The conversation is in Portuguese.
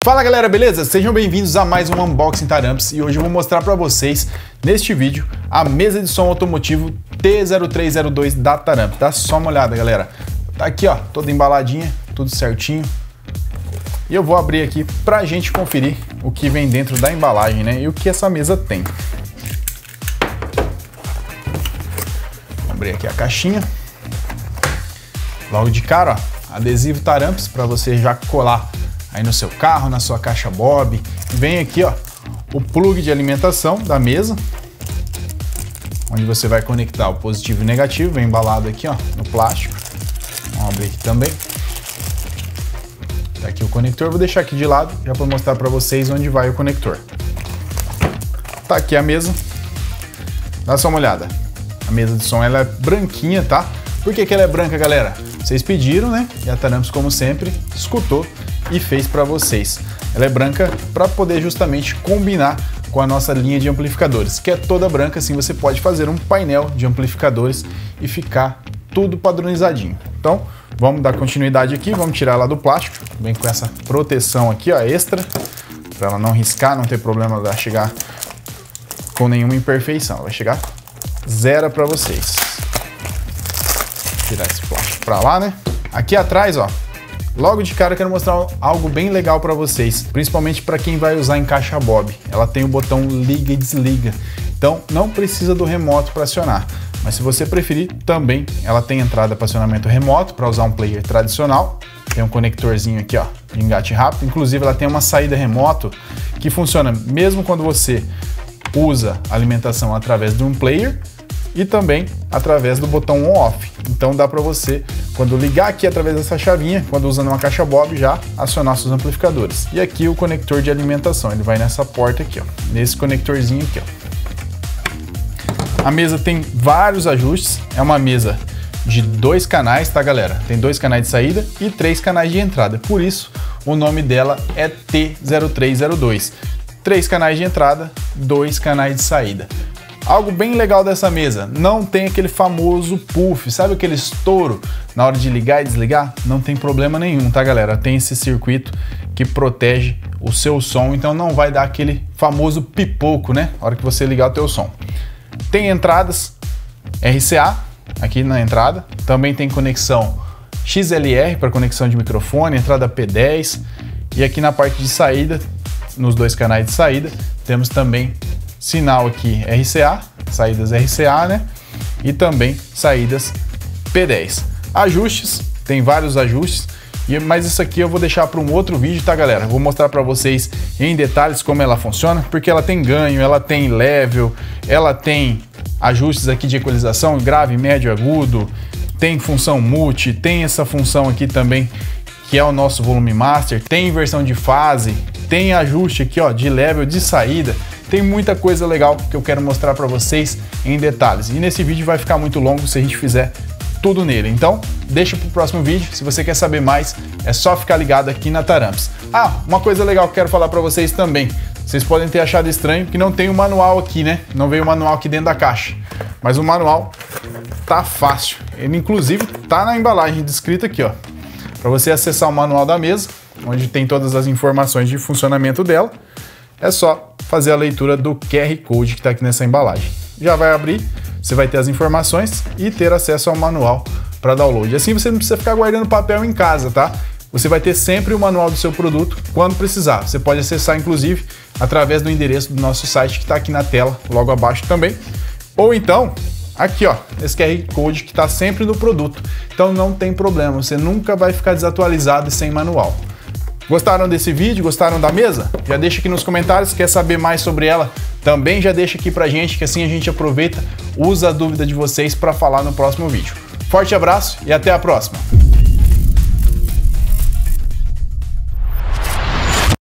Fala galera, beleza? Sejam bem-vindos a mais um Unboxing Taramps e hoje eu vou mostrar para vocês, neste vídeo, a mesa de som automotivo T0302 da Taramps. Dá só uma olhada, galera. Tá aqui, ó, toda embaladinha, tudo certinho. E eu vou abrir aqui pra gente conferir o que vem dentro da embalagem, né? E o que essa mesa tem. Vou abrir aqui a caixinha. Logo de cara, ó, adesivo Taramps para você já colar aí no seu carro, na sua caixa Bob. Vem aqui, ó, o plug de alimentação da mesa, onde você vai conectar o positivo e o negativo. Vem embalado aqui, ó, no plástico. Vamos abrir aqui também. Tá aqui o conector, vou deixar aqui de lado já para mostrar para vocês onde vai o conector. Tá aqui a mesa. Dá só uma olhada. A mesa de som ela é branquinha, tá? Por que ela é branca, galera? Vocês pediram, né? E a Taramps, como sempre, escutou e fez para vocês. Ela é branca para poder justamente combinar com a nossa linha de amplificadores, que é toda branca, assim você pode fazer um painel de amplificadores e ficar tudo padronizadinho. Então, vamos dar continuidade aqui, vamos tirar ela do plástico, vem com essa proteção aqui, ó, extra, para ela não riscar, não ter problema de chegar com nenhuma imperfeição, vai chegar zero para vocês. Vou tirar esse plástico para lá, né? Aqui atrás, ó, logo de cara eu quero mostrar algo bem legal para vocês, principalmente para quem vai usar em caixa Bob. Ela tem o botão liga e desliga, então não precisa do remoto para acionar. Mas se você preferir, também ela tem entrada para acionamento remoto para usar um player tradicional. Tem um conectorzinho aqui, ó, de engate rápido. Inclusive ela tem uma saída remoto que funciona mesmo quando você usa alimentação através de um player e também através do botão on-off. Então dá para você, quando ligar aqui através dessa chavinha, quando usando uma caixa Bob, já acionar seus amplificadores. E aqui o conector de alimentação, ele vai nessa porta aqui, ó, nesse conectorzinho aqui, ó. A mesa tem vários ajustes, é uma mesa de 2 canais, tá galera? Tem 2 canais de saída e 3 canais de entrada, por isso o nome dela é T0302. 3 canais de entrada, 2 canais de saída. Algo bem legal dessa mesa, não tem aquele famoso puff, sabe aquele estouro na hora de ligar e desligar? Não tem problema nenhum, tá galera? Tem esse circuito que protege o seu som, então não vai dar aquele famoso pipoco, né? Na hora que você ligar o teu som. Tem entradas RCA aqui na entrada, também tem conexão XLR para conexão de microfone, entrada P10, e aqui na parte de saída, nos 2 canais de saída, temos também sinal aqui RCA, saídas RCA, né? E também saídas P10. Ajustes, tem vários ajustes, mas isso aqui eu vou deixar para um outro vídeo, tá galera? Vou mostrar para vocês em detalhes como ela funciona, porque ela tem ganho, ela tem level, ela tem ajustes aqui de equalização, grave, médio, agudo, tem função multi, tem essa função aqui também, que é o nosso volume master, tem inversão de fase, tem ajuste aqui, ó, de level, de saída. Tem muita coisa legal que eu quero mostrar para vocês em detalhes. E nesse vídeo vai ficar muito longo se a gente fizer tudo nele. Então, deixa para o próximo vídeo. Se você quer saber mais, é só ficar ligado aqui na Taramps. Ah, uma coisa legal que eu quero falar para vocês também. Vocês podem ter achado estranho que não tem o manual aqui, né? Não veio o manual aqui dentro da caixa. Mas o manual tá fácil. Ele, inclusive, tá na embalagem descrita aqui, ó. Para você acessar o manual da mesa, onde tem todas as informações de funcionamento dela, é só fazer a leitura do QR Code que está aqui nessa embalagem. Já vai abrir, você vai ter as informações e ter acesso ao manual para download. Assim você não precisa ficar guardando papel em casa, tá? Você vai ter sempre o manual do seu produto quando precisar. Você pode acessar, inclusive, através do endereço do nosso site que está aqui na tela, logo abaixo também. Ou então, aqui ó, esse QR Code que está sempre no produto. Então não tem problema, você nunca vai ficar desatualizado e sem manual. Gostaram desse vídeo? Gostaram da mesa? Já deixa aqui nos comentários, quer saber mais sobre ela? Também já deixa aqui pra gente, que assim a gente aproveita, usa a dúvida de vocês para falar no próximo vídeo. Forte abraço e até a próxima!